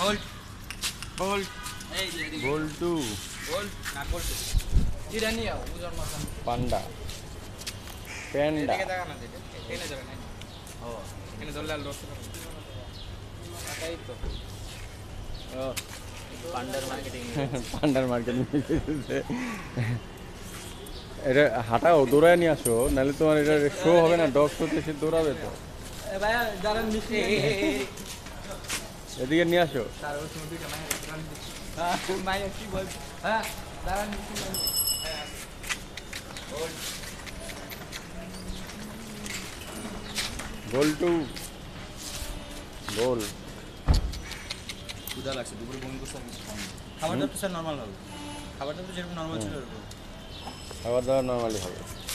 bolt bolt এই যে বল্টু bolt না বোল্ট এটা নিয়ে আও ওজন মাথা পান্ডা প্যান্ডা এদিকে দেখা না দিতে এখানে যাবে না ও এখানে ধরলে আর লড়তে পারবে তাই তো ও পান্ডার মার্কেটিং পান্ডার মার্কেটিং এটা হাঁটাও দৌড়ায় নিয়ে আসো নাহলে তোমার এটা শো হবে না ডগ শোতে সে দৌড়াবে তো এ ভাইয়া যারা মিষ্টি এদিকে নিয়ে আসো তার ওই তুমি দুইটা মাইয়া কি বল হ্যাঁ যারা মিষ্টি বল্টু বল ক্ষুধা লাগছে দুপুরে বমি করছে কিছু খাবারটা তো স্যার নর্মাল হবে খাবারটা তো যেরকম নর্মাল ছিল এরকম খাবার দাবার নর্মালি হবে